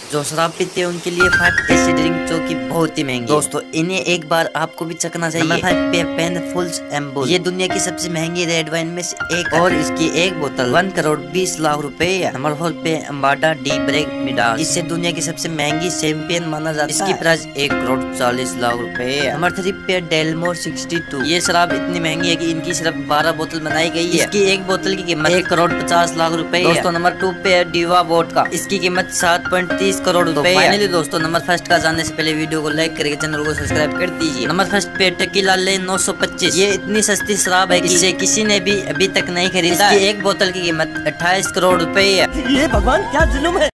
जो शराब पीते हैं उनके लिए 5 ऐसी ड्रिंक जो कि बहुत ही महंगी। दोस्तों इन्हें एक बार आपको भी चखना चाहिए। नंबर 5 पे पेनफुल्स एम्बुल। ये दुनिया की सबसे महंगी रेड वाइन में से एक और इसकी एक बोतल 1 करोड़ 20 लाख रुपए है। नंबर 4 पे अम्बाडा डी ब्रेक मिडास। इसे दुनिया की सबसे महंगी चैंपियन माना जाता है। इसकी प्राइस 1 करोड़ 40 लाख रुपए है। नंबर 3 पे डेलमोर 62। ये शराब इतनी महंगी है कि इनकी सिर्फ 12 बोतल बनाई गई है। इसकी एक बोतल की कीमत 1 करोड़ 50 लाख रुपए है। दोस्तों नंबर 2 पे है डीवा वोडका। इसकी कीमत 7.30 करोड़ रुपए। फाइनली दोस्तों नंबर 1 का जानने से पहले वीडियो को लाइक करके चैनल को सब्सक्राइब कर दीजिए। नंबर 1 पे टेकीला ले 925। ये इतनी सस्ती शराब है कि इसे किसी ने भी अभी तक नहीं खरीदा। इसकी एक बोतल की कीमत 28 करोड़ रुपए है। ये भगवान क्या जुल्म है।